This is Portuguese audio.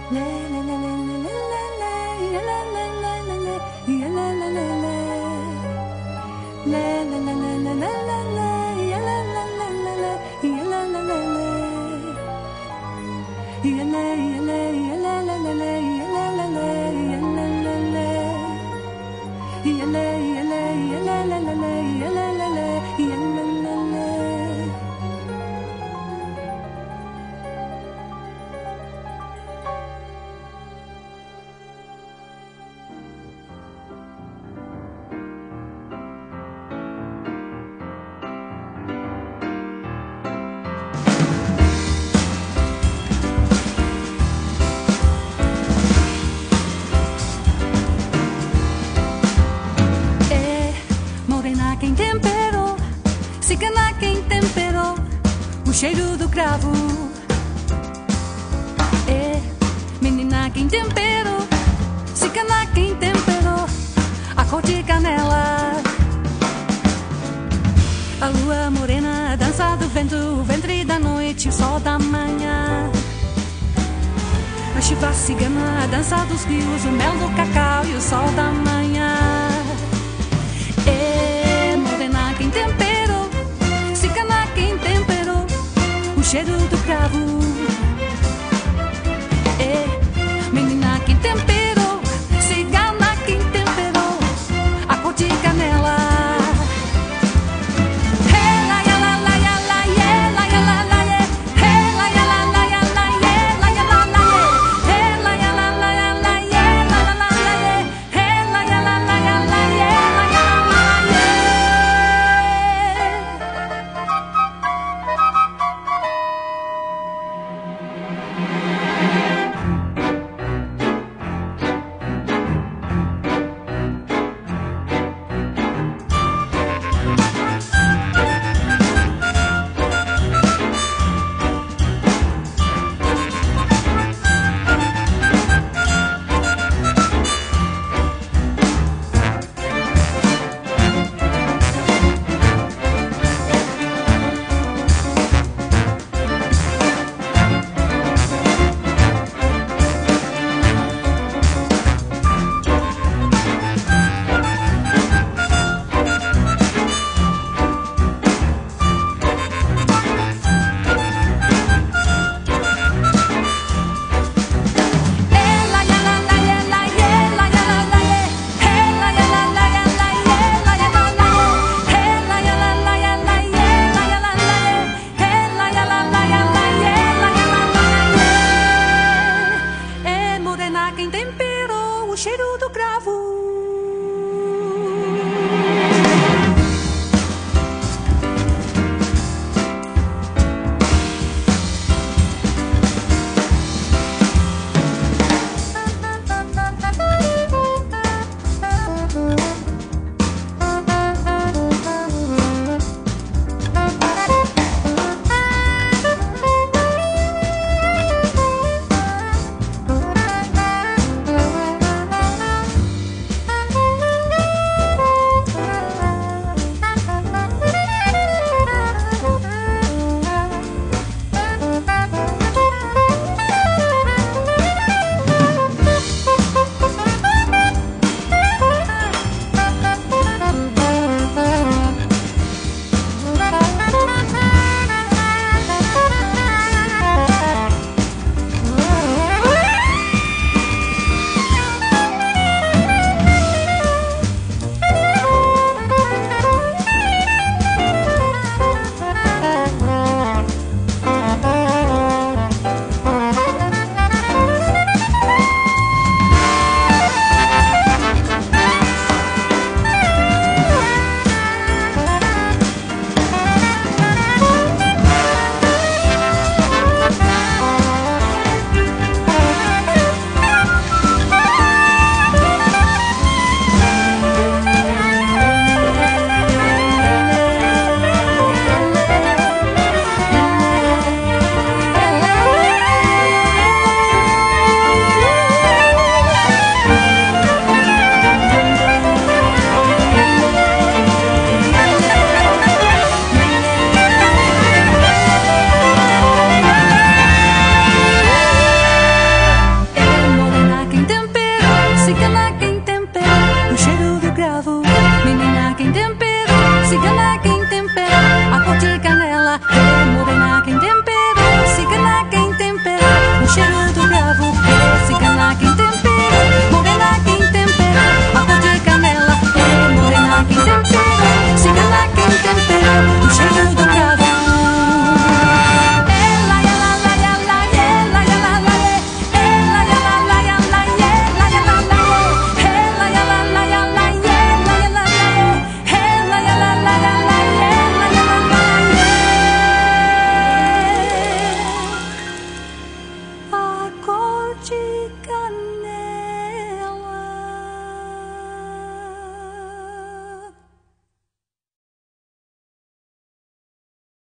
Quem temperou, cigana quem temperou o cheiro do cravo. É, menina quem temperou, cigana quem temperou a cor de canela. A lua morena, a dança do vento, o ventre da noite, o sol da manhã. A chuva cigana, a dança dos rios, o mel do cacau e o sol da manhã. Quem temperou, cigana quem temperou o cheiro do cravo.